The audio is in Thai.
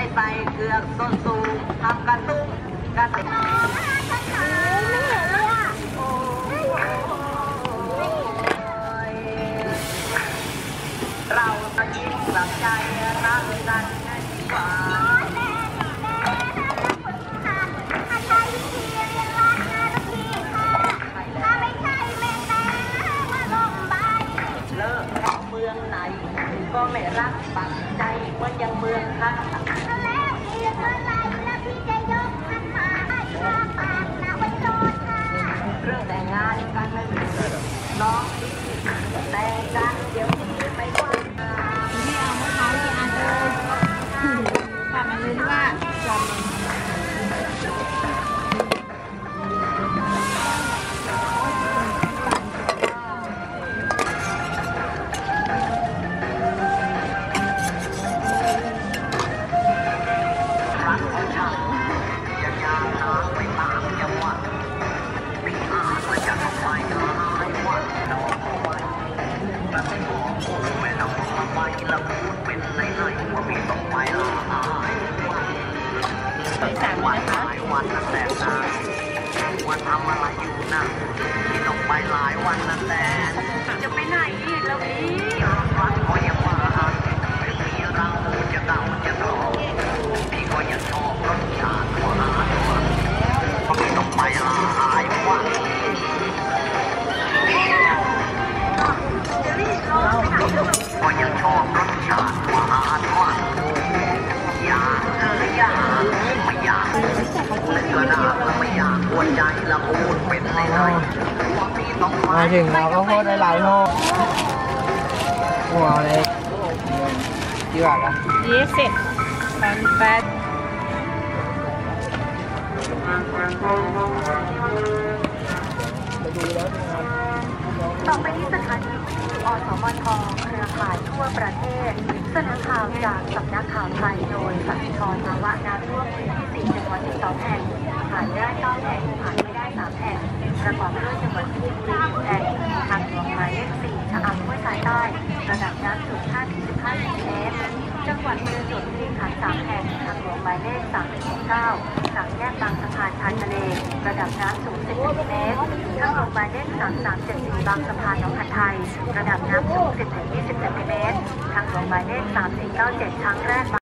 ใส่เกือกส้นสูงทำกระตุ้งกระตุ้งเราจะยิ้มกลับใจรักกันดีกว่าเลิกของเมืองไหนก็ไม่รักปักใจเหมือนอย่างเมืองท่าแล้วเรียนเมื่อไรแล้วพี่จะยกขันมาให้เพื่อปากนะไว้โจทย์ค่ะเรื่องแต่งงานกันไม่น้องแต่งกันเดี๋ยวนี้ไปกว่าที่เอามะพร้าวที่อาเจอฝากมาเลยว่าลองวันนั้นแต่นะวันทำอะไรอยู่นะที่ต้องไปหลายวันนั้นแต่จะไปไหนอีกแล้วพี่รักก็ยังมาไม่มีเราจะเก่าจะรอพี่ก็ยังชอบรสชาติของอาหารเพราะพี่ต้องไปหลายวันก็ยังชอบรสชาติของอาหารอยากไม่อยากก็น่าไม่อยากหัวใจละพูดเป็นไรเลยมาถึงเราก็โคตรหลายๆห้องหัวเลยกี่บาทอ่ะ 20 ต่อไปที่สถานีอสมทเครือข่ายทั่วประเทศเสนอข่าวจากสำนักข่าวไทยโดยสัญจรภาวะน้ำท่วมพื้นที่4จังหวัด12แห่งผ่านได้9แห่งผ่านไม่ได้3แห่งประกอบด้วยจังหวัดที่1แห่งทางหลวงหมายเลข4ชะอำห้วยสายใต้ระดับน้ำสูง5-15 เซนติเมตรจังหวัดประจวบคีรีขันธ์3แห่งทางหลวงหมายเลข369 3แยกบางสะพานชายทะเลระดับน้ำสูง10 เซนติเมตรทางหลวงหมายเลข3374บางสะพานหนองคันไทยระดับน้ำสูง10-20 เซนติเมตรทางหลวงหมายเลข3497ทางแรก